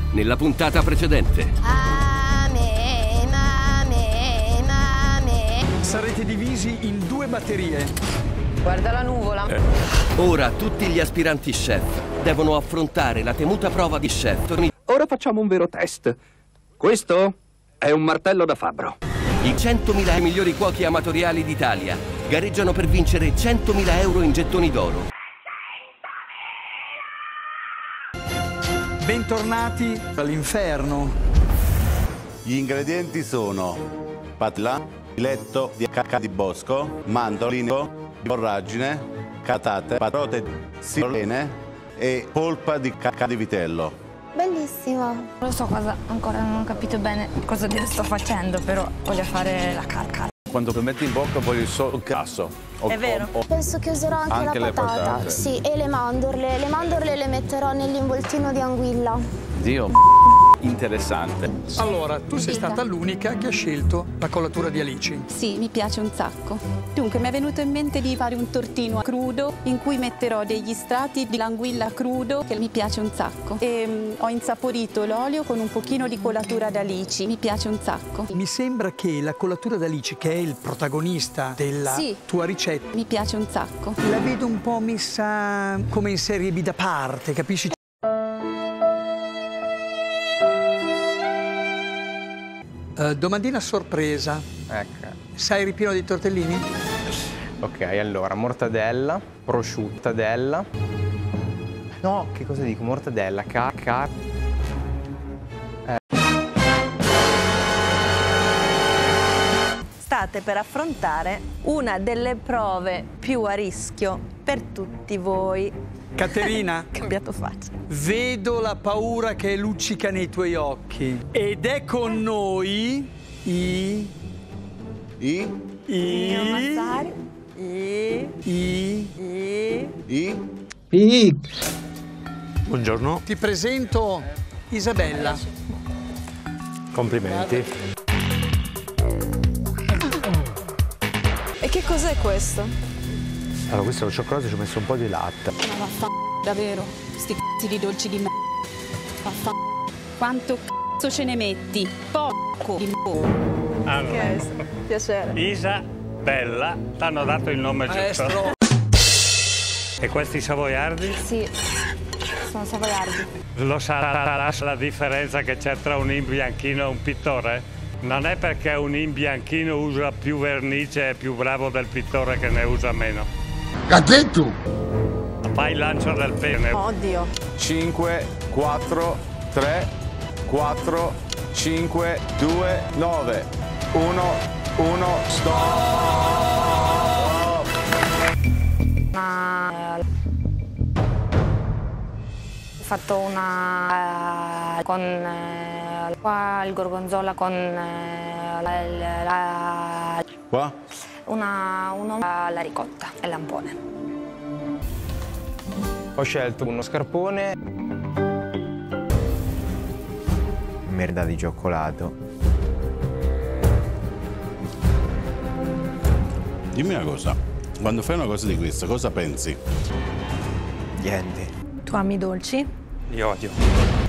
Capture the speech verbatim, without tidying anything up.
nella puntata precedente. Ame, mame, mame. Sarete divisi in due batterie. Guarda la nuvola. Eh. Ora tutti gli aspiranti chef devono affrontare la temuta prova di chef. Ora facciamo un vero test. Questo è un martello da fabbro. I centomila migliori cuochi amatoriali d'Italia gareggiano per vincere centomila euro in gettoni d'oro. Bentornati all'inferno. Gli ingredienti sono patla, filetto di cacca di bosco, mandolino, vorragine, catate, patate, sirene e polpa di cacca di vitello. Bellissimo. Non lo so cosa, ancora non ho capito bene cosa sto facendo, però voglio fare la carca. Quando lo metti in bocca voglio solo un casso. O, È vero. O, o, Penso che userò anche, anche la le patata. patate. Sì, e le mandorle. Le mandorle le metterò nell'involtino di anguilla. Dio, interessante. Allora, tu sei stata l'unica che ha scelto la collatura di Alici. Sì, mi piace un sacco. Dunque, mi è venuto in mente di fare un tortino crudo in cui metterò degli strati di anguilla crudo, che mi piace un sacco. E um, ho insaporito l'olio con un pochino di collatura d'alici. Mi piace un sacco. Mi sembra che la collatura d'Alici, che è il protagonista della Sì. tua ricetta, Mi piace un sacco. la vedo un po' messa come in serie B da parte, capisci? Uh, domandina a sorpresa. Ecco. Sai il ripieno dei tortellini? Ok, allora, mortadella, prosciuttadella. No, che cosa dico? Mortadella, ca... ca... Eh. State per affrontare una delle prove più a rischio per tutti voi. Caterina, Cambiato faccia. vedo la paura che luccica nei tuoi occhi. Ed è con noi i... I, I... I, I... I, I. Buongiorno. Ti presento Isabella. Complimenti. E che cos'è questo? Allora, questo è lo cioccolato, ci ho messo un po' di latte. Ma vaffa, davvero, sti c***i di dolci di me. Vaffa, quanto c***o ce ne metti? Poco di m***o. Allora, Ok, piacere. Isa, Bella, ti hanno dato il nome giusto. Maestro. E questi savoiardi? Sì, sono savoiardi. Lo sarà la differenza che c'è tra un imbianchino e un pittore? Non è perché un imbianchino usa più vernice e è più bravo del pittore che ne usa meno. Catetto! Fai il lancio del pene. Oddio. cinque, quattro, tre, quattro, cinque, due, nove, uno, uno, stop! Una... Ho fatto una... con... eh, qua il gorgonzola con... eh, la, la, la- Qua? una... uno... la ricotta e lampone. Ho scelto uno scarpone. Merda di cioccolato. Dimmi una cosa, quando fai una cosa di questa, cosa pensi? Niente. Tu ami i dolci? Li odio.